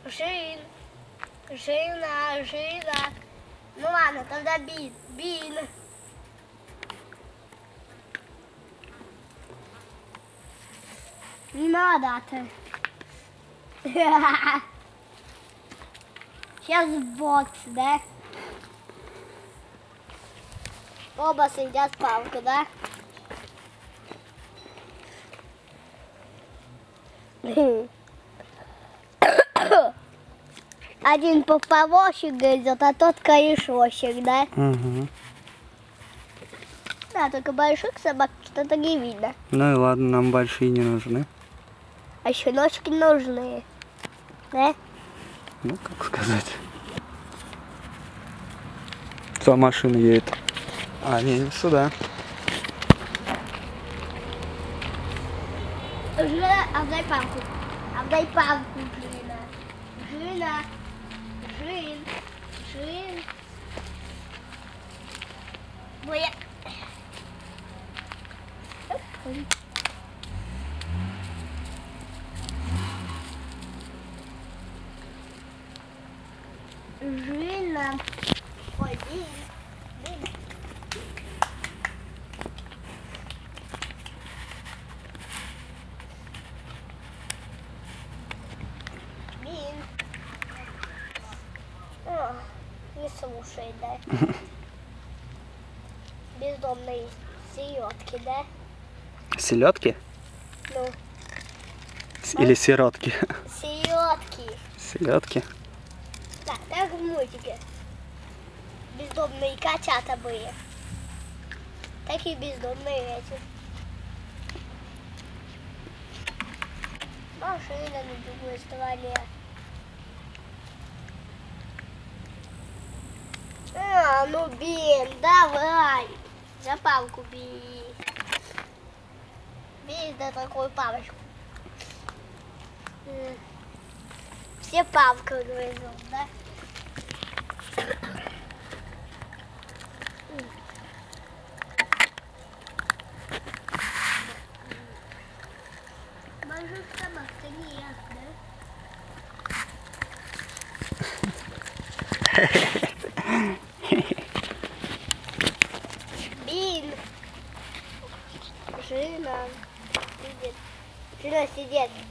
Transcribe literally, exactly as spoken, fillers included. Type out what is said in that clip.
Жин. Жина, жина. Ну ладно, тогда бин. Бин. Не надо ты. Сейчас бокс, да? Оба съедят палку, да? Один поповощик грызет, а тот корешочек, да? Угу. Да, только больших собак что-то не видно. Ну и ладно, нам большие не нужны. А щеночки нужны, да? Ну, как сказать. Что машина едет? А, не, не сюда. Жина, отдай палку. Отдай палку, Жина. Жина. Жин. Жин. Моя. Жина. Ой, Жин. Жин. Жин. О, не слушай, да? Бездомные селедки, да? Селедки? Ну, Или сиротки? селедки. Селедки? Да, так в мультике. Бездомные котята были. Такие бездомные эти. Машина на другой стороне. А, ну Бин, давай. За палку бей. Бей за такую палочку. М. Все палкой грызут, да? Больших собак-то нет, да? Бин. Жина сидит. Жина сидит.